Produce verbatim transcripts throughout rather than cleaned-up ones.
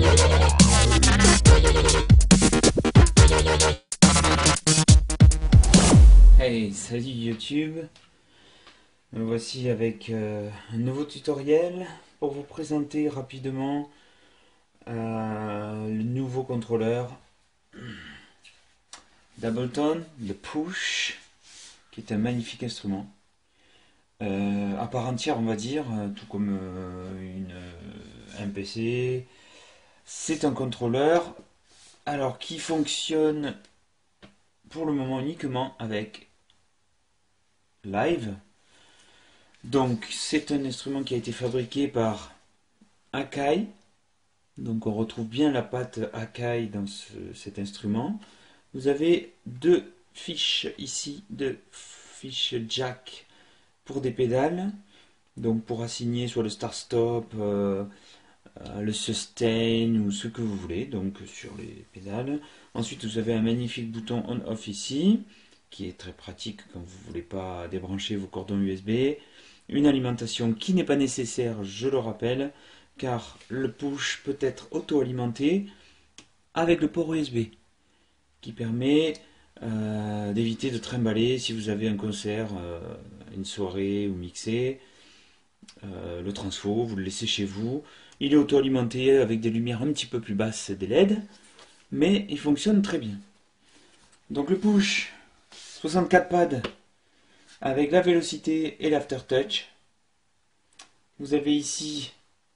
Hey, salut YouTube, me voici avec euh, un nouveau tutoriel pour vous présenter rapidement euh, le nouveau contrôleur d'Ableton, le Push, qui est un magnifique instrument, euh, à part entière on va dire, tout comme euh, une, un P C. C'est un contrôleur alors qui fonctionne pour le moment uniquement avec Live. Donc c'est un instrument qui a été fabriqué par Akai. Donc on retrouve bien la patte Akai dans ce, cet instrument. Vous avez deux fiches ici, deux fiches jack pour des pédales. Donc pour assigner soit le start stop, euh, le sustain ou ce que vous voulez, donc sur les pédales. Ensuite vous avez un magnifique bouton on off ici, qui est très pratique quand vous ne voulez pas débrancher vos cordons U S B. Une alimentation qui n'est pas nécessaire, je le rappelle, car le push peut être auto-alimenté avec le port U S B, qui permet euh, d'éviter de trimballer si vous avez un concert, euh, une soirée ou mixé. Euh, le transfo, vous le laissez chez vous. Il est auto-alimenté avec des lumières un petit peu plus basses, des L E D, mais il fonctionne très bien. Donc le push, soixante-quatre pads avec la vélocité et l'aftertouch. Vous avez ici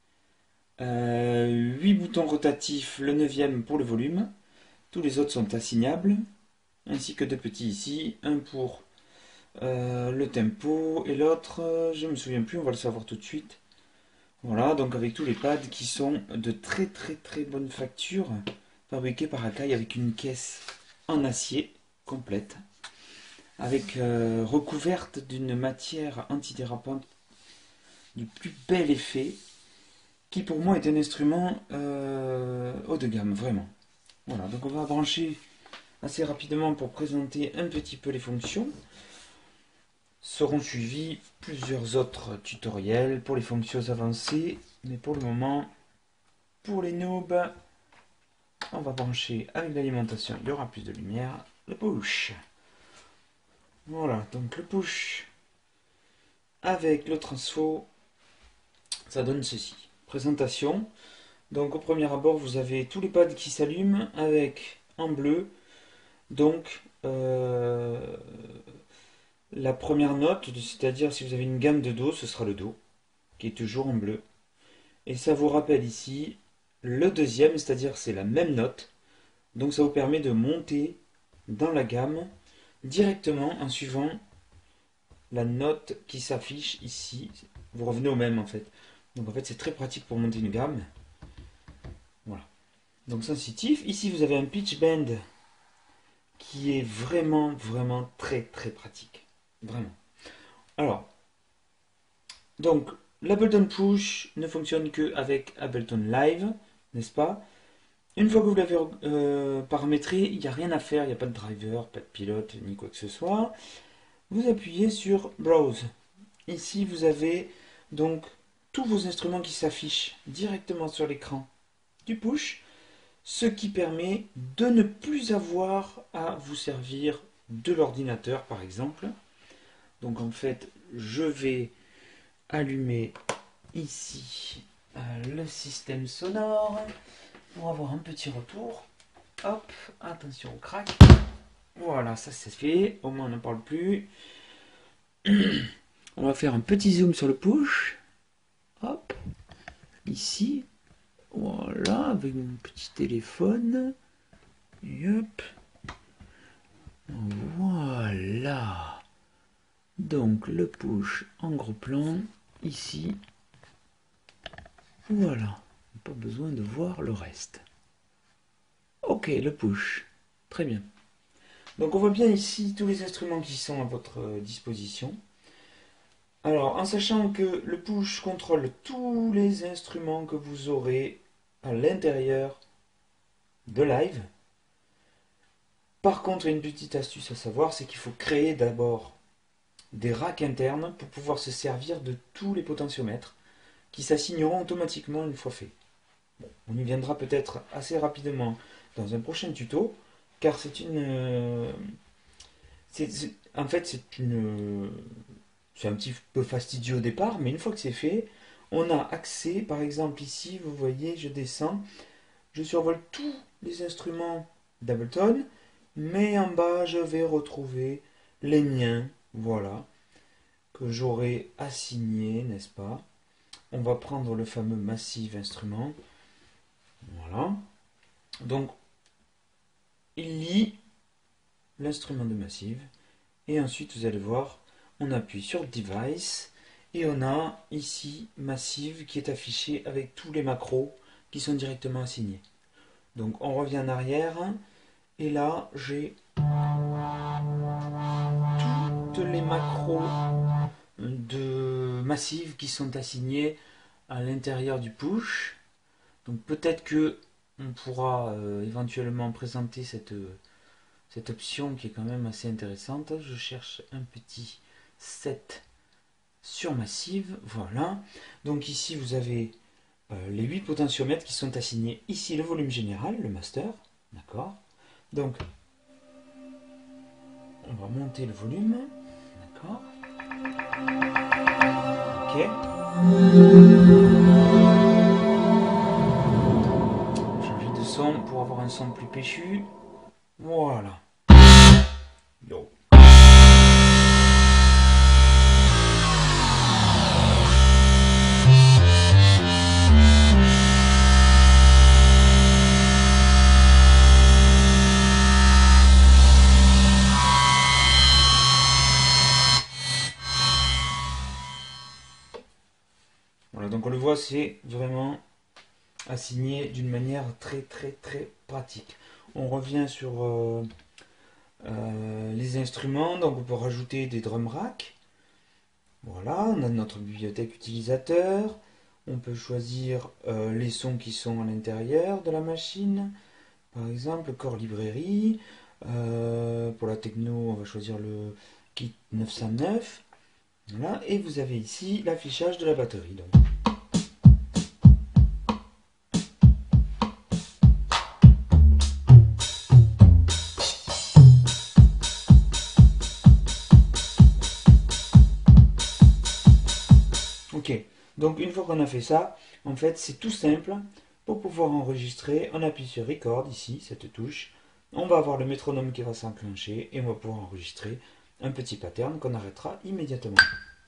euh, huit boutons rotatifs, le neuvième pour le volume. Tous les autres sont assignables, ainsi que deux petits ici, un pour euh, le tempo et l'autre, euh, je ne me souviens plus, on va le savoir tout de suite. Voilà, donc avec tous les pads qui sont de très très très bonne facture, fabriqués par Akai avec une caisse en acier complète, avec euh, recouverte d'une matière antidérapante du plus bel effet, qui pour moi est un instrument euh, haut de gamme, vraiment. Voilà, donc on va brancher assez rapidement pour présenter un petit peu les fonctions. Seront suivis plusieurs autres tutoriels pour les fonctions avancées, mais pour le moment, pour les noobs, on va brancher avec l'alimentation, il y aura plus de lumière, le push. Voilà, donc le push avec le transfo, ça donne ceci. Présentation. Donc au premier abord, vous avez tous les pads qui s'allument avec en bleu, donc euh, la première note, c'est-à-dire si vous avez une gamme de Do, ce sera le Do, qui est toujours en bleu. Et ça vous rappelle ici le deuxième, c'est-à-dire c'est la même note. Donc ça vous permet de monter dans la gamme directement en suivant la note qui s'affiche ici. Vous revenez au même en fait. Donc en fait c'est très pratique pour monter une gamme. Voilà. Donc sensitif. Ici vous avez un pitch bend qui est vraiment vraiment très très pratique. Vraiment. Alors, donc l'Ableton Push ne fonctionne qu'avec Ableton Live, n'est-ce pas? Une fois que vous l'avez euh, paramétré, il n'y a rien à faire, il n'y a pas de driver, pas de pilote, ni quoi que ce soit. Vous appuyez sur Browse. Ici, vous avez donc tous vos instruments qui s'affichent directement sur l'écran du push, ce qui permet de ne plus avoir à vous servir de l'ordinateur, par exemple. Donc en fait, je vais allumer ici euh, le système sonore pour avoir un petit retour. Hop, attention au crack. Voilà, ça c'est fait. Au moins on n'en parle plus. On va faire un petit zoom sur le push. Hop, ici. Voilà, avec mon petit téléphone. Et hop. Voilà. Donc le push en gros plan. Ici. Voilà. Pas besoin de voir le reste. Ok, le push. Très bien. Donc on voit bien ici tous les instruments qui sont à votre disposition. Alors, en sachant que le push contrôle tous les instruments que vous aurez à l'intérieur de Live. Par contre, une petite astuce à savoir, c'est qu'il faut créer d'abord des racks internes pour pouvoir se servir de tous les potentiomètres qui s'assigneront automatiquement une fois fait. Bon, on y viendra peut-être assez rapidement dans un prochain tuto, car c'est une... euh, c'est- c'est- en fait, c'est une... C'est un petit peu fastidieux au départ, mais une fois que c'est fait, on a accès, par exemple ici, vous voyez, je descends, je survole tous les instruments d'Ableton, mais en bas, je vais retrouver les miens, voilà, que j'aurai assignés, n'est-ce pas? On va prendre le fameux Massive Instrument, voilà. Donc, il lit l'instrument de Massive, et ensuite, vous allez voir, on appuie sur Device, et on a ici Massive qui est affiché avec tous les macros qui sont directement assignés. Donc on revient en arrière et là j'ai toutes les macros de Massive qui sont assignés à l'intérieur du push. Donc peut-être que on pourra euh, éventuellement présenter cette, cette option qui est quand même assez intéressante. Je cherche un petit set sur Massive, voilà. Donc ici vous avez euh, les huit potentiomètres qui sont assignés. Ici le volume général, le master, d'accord. Donc on va monter le volume, d'accord. Ok. Changer de son pour avoir un son plus péchu. Voilà. Yo. Voilà, donc on le voit, c'est vraiment assigné d'une manière très très très pratique. On revient sur euh, euh, les instruments, donc on peut rajouter des drum racks. Voilà, on a notre bibliothèque utilisateur. On peut choisir euh, les sons qui sont à l'intérieur de la machine. Par exemple, Core Librairie. Euh, pour la techno, on va choisir le kit neuf cent neuf. Voilà, et vous avez ici l'affichage de la batterie. Donc. Ok, donc une fois qu'on a fait ça, en fait c'est tout simple. Pour pouvoir enregistrer, on appuie sur Record ici, cette touche. On va avoir le métronome qui va s'enclencher et on va pouvoir enregistrer un petit pattern qu'on arrêtera immédiatement.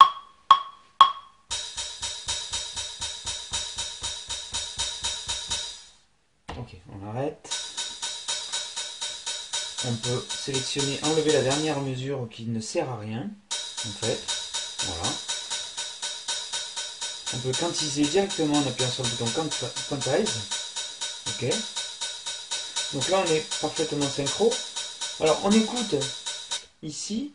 Ok, on arrête. On peut sélectionner, enlever la dernière mesure qui ne sert à rien, en fait. Voilà. On peut quantiser directement en appuyant sur le bouton Quantize. Ok. Donc là, on est parfaitement synchro. Alors, on écoute ici.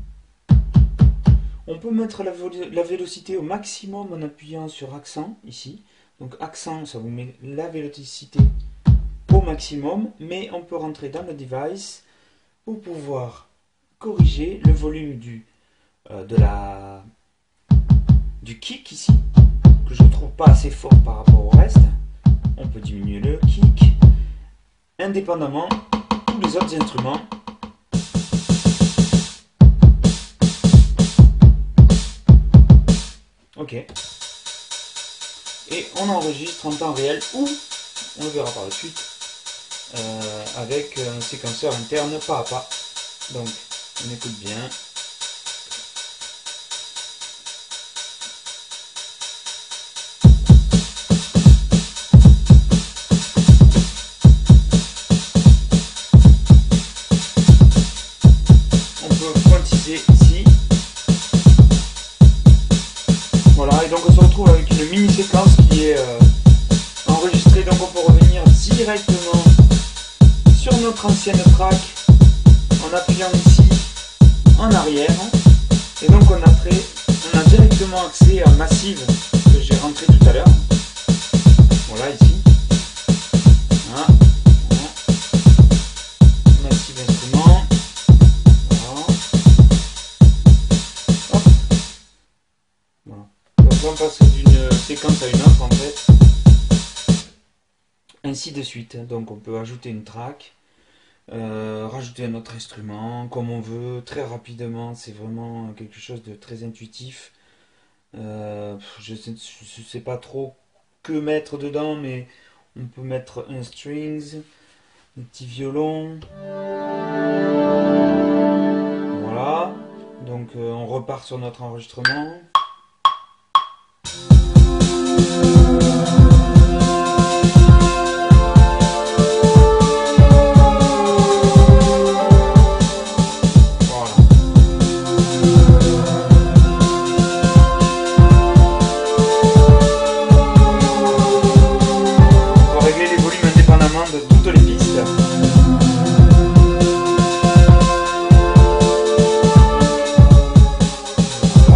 On peut mettre la, la vélocité au maximum en appuyant sur accent ici. Donc accent, ça vous met la vélocité au maximum, mais on peut rentrer dans le device pour pouvoir corriger le volume du, euh, de la, du kick ici, que je ne trouve pas assez fort par rapport au reste. On peut diminuer le kick, indépendamment de tous les autres instruments. Ok. Et on enregistre en temps réel ou, on le verra par la suite, euh, avec un séquenceur interne pas à pas. Donc, on écoute bien. On peut quantiser ici. Voilà, et donc on se retrouve avec une mini séquence qui est euh, enregistrée. Donc on peut revenir directement sur notre ancienne track en appuyant ici en arrière. Et donc on a, très, on a directement accès à Massive que j'ai rentré tout à l'heure. Voilà ici. Voilà. Voilà. Massive instrument. Voilà. Hop. Voilà. Donc on passe d'une séquence à une autre en fait. ainsi de suite. Donc on peut ajouter une track, euh, rajouter un autre instrument comme on veut, très rapidement. C'est vraiment quelque chose de très intuitif. Euh, je sais, je sais pas trop que mettre dedans, mais on peut mettre un strings, un petit violon. Voilà. Donc euh, on repart sur notre enregistrement. De toutes les pistes. Voilà.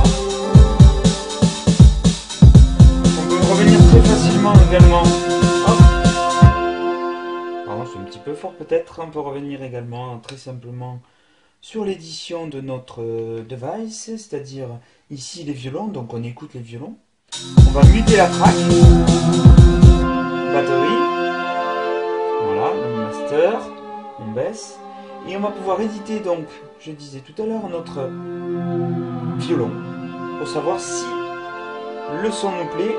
On peut revenir très facilement également. Hop. Pardon, c'est un petit peu fort peut-être. On peut revenir également très simplement sur l'édition de notre device, c'est-à-dire ici les violons. Donc on écoute les violons. On va muter la track. Batterie. Voilà, le master, on baisse, et on va pouvoir éditer donc, je disais tout à l'heure, notre violon, pour savoir si le son nous plaît.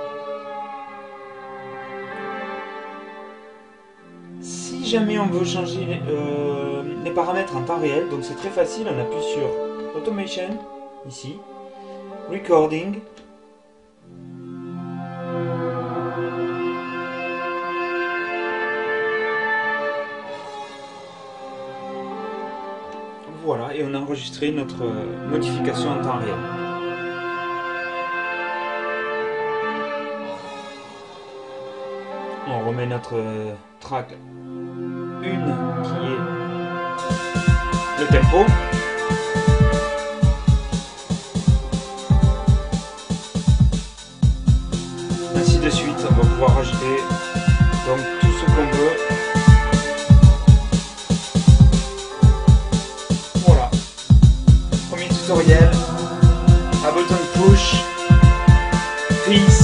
Si jamais on veut changer euh, les paramètres en temps réel, donc c'est très facile, on appuie sur Automation, ici, Recording, voilà, et on a enregistré notre modification en temps réel. On remet notre track une qui est le tempo. Ainsi de suite, on va pouvoir rajouter donc tout ce qu'on veut. Tutoriel, Ableton Push, Peace.